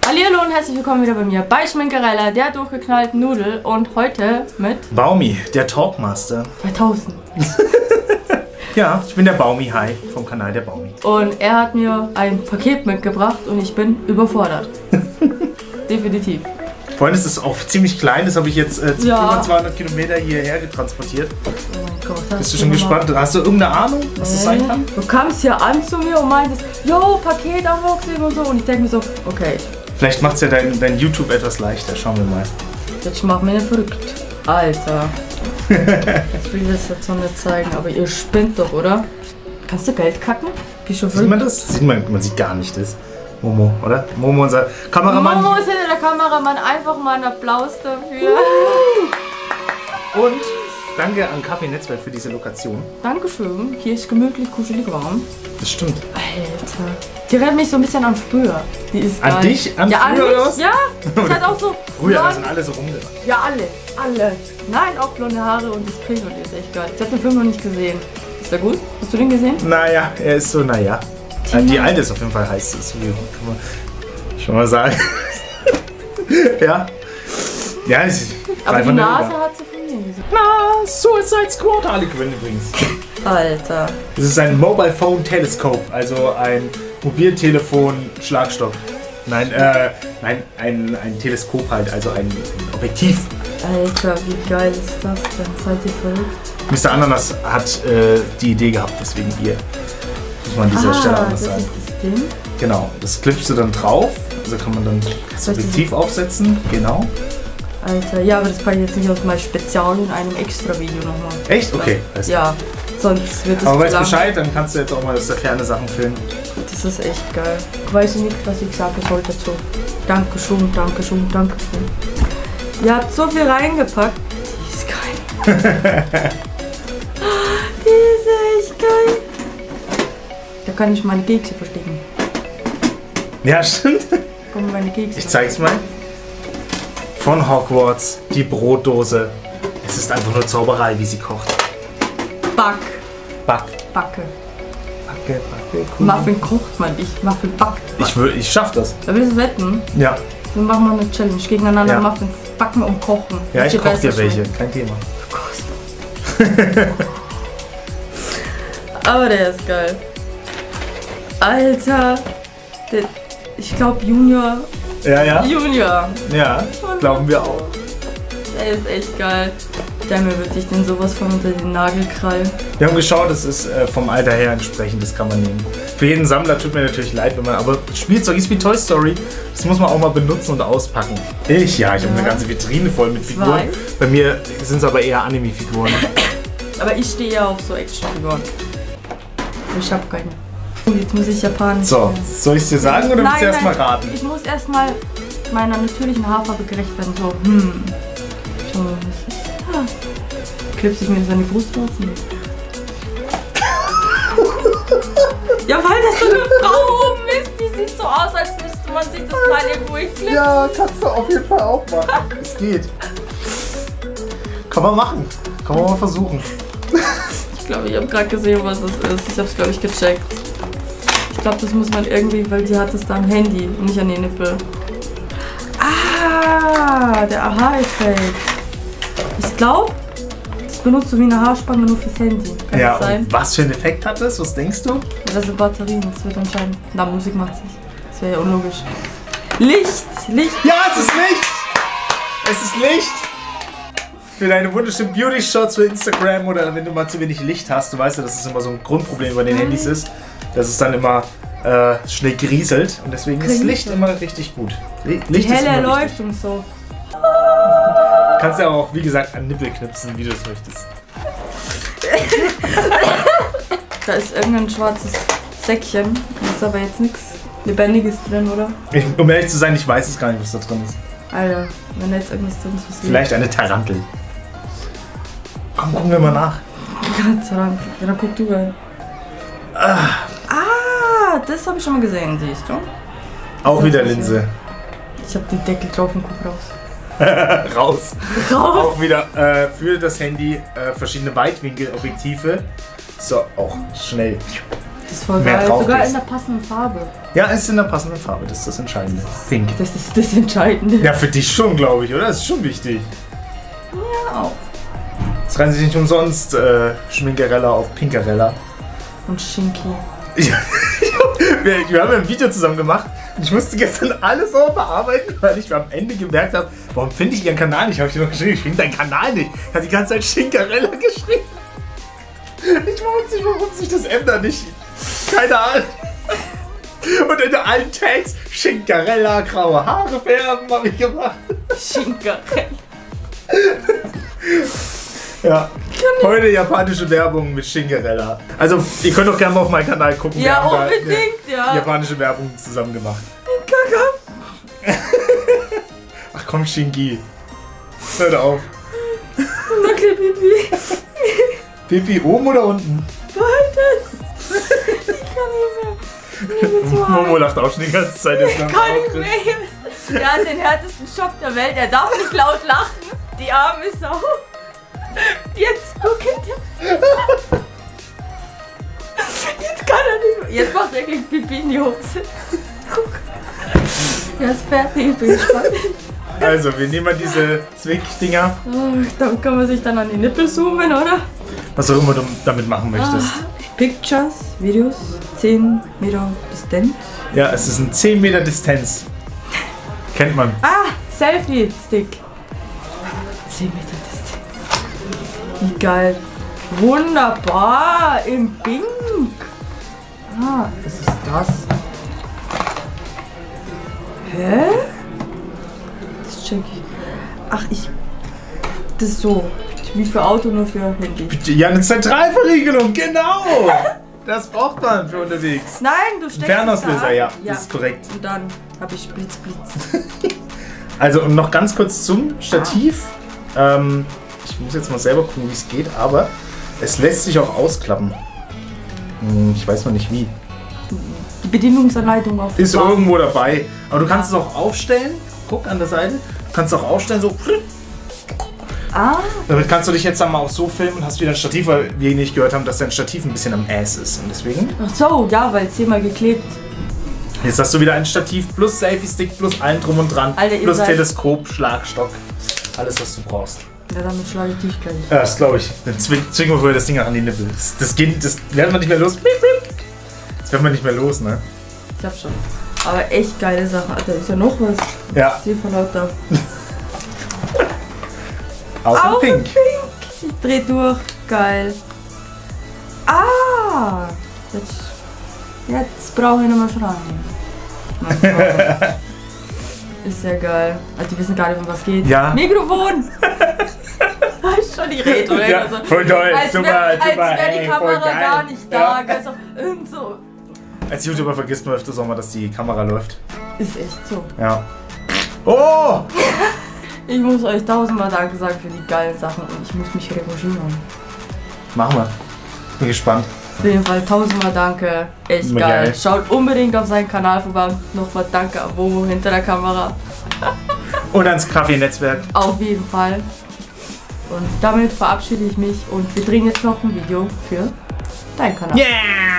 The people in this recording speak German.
Hallihallo und herzlich willkommen wieder bei mir bei Schminkerella, der durchgeknallten Nudel, und heute mit Baumi, der Talkmaster. 2000. Ja, ich bin der Baumi-Hai vom Kanal der Baumi. Und er hat mir ein Paket mitgebracht und ich bin überfordert. Definitiv. Vorhin ist es auch ziemlich klein, das habe ich jetzt über 200 Kilometer hierher getransportiert. Oh mein Gott. Bist du schon gespannt? Hast du irgendeine Ahnung, was das sein kann? Du kamst hier an zu mir und meintest, yo, Paket Unboxing und so, und ich denke mir so, okay. Vielleicht macht es ja dein YouTube etwas leichter, schauen wir mal. Jetzt mach mir nicht verrückt. Alter. Ich will das jetzt noch nicht zeigen, aber ihr spinnt doch, oder? Kannst du Geld kacken? Sieht man das? Man sieht gar nicht das. Momo, oder? Momo, unser Kameramann. Momo ist hinter der Kameramann, einfach mal einen Applaus dafür. Und danke an Kaffee Netzwerk für diese Lokation. Dankeschön. Hier ist gemütlich, kuschelig, warm. Das stimmt. Alter. Die erinnert mich so ein bisschen an früher. Die ist geil. An dich? An ja, früher an oder was? Ja, das hat auch so. Früher, da sind alle so rumgerannt. Ja, alle. Nein, auch blonde Haare und das Pink, und die ist echt geil. Ich habe den Film noch nicht gesehen. Ist der gut? Hast du den gesehen? Naja, er ist so, naja. Die alte ist auf jeden Fall heiß. Das kann man schon mal sagen. Ja. Ja, aber die Nase hat sie von mir. Na, Suicide Squad. Alle gewinnen übrigens. Alter. Das ist ein Mobile Phone Telescope, also ein Mobiltelefon-Schlagstock. Nein, ein Teleskop halt, also ein Objektiv. Alter, wie geil ist das denn? Seid ihr verrückt? Mr. Ananas hat die Idee gehabt, deswegen ihr. Muss man an dieser Stelle auch was sagen. Das ist das Ding? Genau, das klippst du dann drauf, also kann man dann das Objektiv aufsetzen, genau. Alter, ja, aber das kann ich jetzt nicht aus meinem Spezial in einem extra Video nochmal. Echt? Okay. Ja, sonst wird es aber weißt Bescheid, dann kannst du jetzt auch mal aus der Ferne Sachen filmen. Das ist echt geil. Ich weiß nicht, was ich sagen soll dazu. Dankeschön, Dankeschön, Dankeschön. Ihr habt so viel reingepackt. Die ist geil. Die ist echt geil. Da kann ich meine Kekse verstecken. Ja, stimmt. Komm, meine Kekse. Ich zeig's mal. Von Hogwarts, die Brotdose. Es ist einfach nur Zauberei, wie sie kocht. Backe. Backe, cool. Muffin kocht man nicht, Muffin backt. Ich schaff das. Da willst du wetten? Ja. Dann machen wir eine Challenge gegeneinander, Ja. Muffins backen und kochen. Ja, ich koch dir welche, kein Thema. Aber der ist geil. Alter. Ich glaube Junior. Ja. Junior. Ja, glauben wir auch. Der ist echt geil. Der mir wird sich denn sowas von unter den Nagel krallen. Wir haben geschaut, das ist vom Alter her entsprechend, das kann man nehmen. Für jeden Sammler tut mir natürlich leid, wenn man, aber Spielzeug ist wie Toy Story, das muss man auch mal benutzen und auspacken. Ich habe eine ganze Vitrine voll mit Figuren. Bei mir sind es aber eher Anime-Figuren. Aber ich stehe ja auf so Actionfiguren. Ich habe keine. Jetzt muss ich Japanisch. So, soll ich es dir sagen oder willst du erst mal raten? Ich muss erstmal meiner natürlichen Haarfarbe gerecht werden. So, Schau mal, was ist das? Klipst ich mir das an die Brust raus? Ja, weil das so eine Frau oben ist. Die sieht so aus, als müsste man sich das mal irgendwo hinklipsen. Ja, kannst du auf jeden Fall auch machen. Es geht. Kann man machen. Kann man mal versuchen. Ich glaube, ich habe gerade gesehen, was das ist. Ich habe es, glaube ich, gecheckt. Ich glaube, das muss man irgendwie, weil sie hat es da am Handy und nicht an den Nippel. Ah, der Aha-Effekt. Ich glaube, das benutzt du wie eine Haarspange nur fürs Handy. Kann Ja, das sein? und was für einen Effekt hat das? Was denkst du? Ja, das sind Batterien, das wird anscheinend. Na, Musik macht sich. Das wäre ja unlogisch. Licht! Ja, es ist Licht! Es ist Licht! Für deine wunderschönen Beauty-Shots für Instagram oder wenn du mal zu wenig Licht hast. Du weißt ja, dass es immer so ein Grundproblem bei den Handys ist. Dass es dann immer schnell grieselt. Und deswegen ist Licht immer richtig gut. Licht Die helle ist immer Erleuchtung so. Du kannst ja auch, wie gesagt, an Nippel knipsen, wie du es möchtest. Da ist irgendein schwarzes Säckchen. Da ist aber jetzt nichts Lebendiges drin, oder? Um ehrlich zu sein, ich weiß es gar nicht, was da drin ist. Alter, wenn da jetzt irgendwas drin ist, was Vielleicht eine Tarantel. Komm, gucken wir mal nach. Tarantel. Ja, dann guck du mal. Das habe ich schon mal gesehen, siehst du? Auch wieder Linse. Ich habe den Deckel drauf und guck raus. Raus. Raus! Auch wieder für das Handy verschiedene Weitwinkelobjektive. So, auch schnell. Das ist voll mehr geil. drauf Sogar ist. in der passenden Farbe. Ja, es ist in der passenden Farbe, das ist das Entscheidende. Pink. Das ist das Entscheidende. Ja, für dich schon, glaube ich, oder? Das ist schon wichtig. Ja, auch. Es reihen sich nicht umsonst Schminkerella auf Pinkerella. Und Schinky. Wir haben ja ein Video zusammen gemacht und ich musste gestern alles so bearbeiten, weil ich am Ende gemerkt habe, warum finde ich ihren Kanal nicht? Habe ich dir noch geschrieben, ich finde deinen Kanal nicht. Ich habe die ganze Zeit Schinkerella geschrieben. Ich weiß nicht, warum sich das ändert nicht. Keine Ahnung. Und in allen Tags Schinkerella, graue Haare färben habe ich gemacht. Schinkerella. Ja, heute japanische Werbung mit Schinkerella. Also, ihr könnt doch gerne mal auf meinen Kanal gucken. Wir Ja, haben da unbedingt, eine ja. japanische Werbung zusammen gemacht. Kaka. Ach komm, Shingi. Hör auf. Nacke Pipi. Pipi oben oder unten? Beides. Ich kann nicht mehr. Mir wird's Momo warm. lacht auch schon die ganze Zeit. Jetzt Kann nicht mehr. Er hat den härtesten Schock der Welt. Er darf nicht laut lachen. Die arme Sau. Jetzt guck hinter. Jetzt kann er nicht mehr. Jetzt macht er gegen Pipi in die Hose. Guck. Er ist fertig. Ich bin gespannt. Also, wir nehmen mal diese Zwick-Dinger. Oh, dann kann man sich dann an die Nippel zoomen, oder? Was auch immer du damit machen möchtest. Pictures, Videos, 10 Meter Distanz. Ja, es ist ein 10 Meter Distanz. Kennt man. Ah, Selfie-Stick. 10 Meter Distanz. Wie geil. Wunderbar, im Pink. Ah, was ist das? Hä? Das check ich. Ach, das ist so. Wie für Auto, nur für Handy. Ja, eine Zentralverriegelung, genau! Das braucht man für unterwegs. Nein, du steckst Fernauslöser, es ja, an. das ist korrekt. Und dann habe ich Blitz, Blitz. Also, und noch ganz kurz zum Stativ. Ich muss jetzt mal selber gucken, wie es geht, aber es lässt sich auch ausklappen. Ich weiß noch nicht wie. Die Bedienungsanleitung auf dem Ist Wagen. irgendwo dabei. Aber du kannst es auch aufstellen. Guck an der Seite. Du kannst es auch aufstellen, so. Ah, Damit kannst du dich jetzt einmal auch so filmen und hast wieder ein Stativ, weil wir nicht gehört haben, dass dein Stativ ein bisschen am Ass ist. Und deswegen. ach so, ja, weil 10-mal geklebt. Jetzt hast du wieder ein Stativ plus Selfie-Stick plus allen drum und dran. Alter, ihr plus seid- Teleskop, Schlagstock. Alles, was du brauchst. Ja, damit schlage ich dich gleich. Ja, das glaube ich. Dann zwingen wir vorher das Ding an die Nippel. Das werden wir nicht mehr los. Das werden wir nicht mehr los, ne? Ich hab schon. Aber echt geile Sache. Alter, ist ja noch was. Ja, Ich sehe von lauter. auch in Pink. Ich dreh durch. Geil. Ah! Jetzt brauche ich nicht mehr schreien. Ist ja geil. Also, die wissen gar nicht, um was geht. Ja. Mikrofon! Weißt schon, die Rede. Ja, voll toll. Als Super, wäre super. wär die Ey, Kamera voll geil. gar nicht da. Ja. Gell, so, irgend so. Als YouTuber vergisst man öfters auch mal, dass die Kamera läuft. Ist echt so. Ja. Oh! Ich muss euch 1000-mal Danke sagen für die geilen Sachen und ich muss mich revanchieren. Machen wir. Bin gespannt. Auf jeden Fall 1000-mal Danke. Echt Immer geil. geil. Schaut unbedingt auf seinen Kanal vorbei. Nochmal Danke an Momo hinter der Kamera. Und ans Kaffee-Netzwerk. Auf jeden Fall. Und damit verabschiede ich mich und wir drehen jetzt noch ein Video für deinen Kanal. Yeah!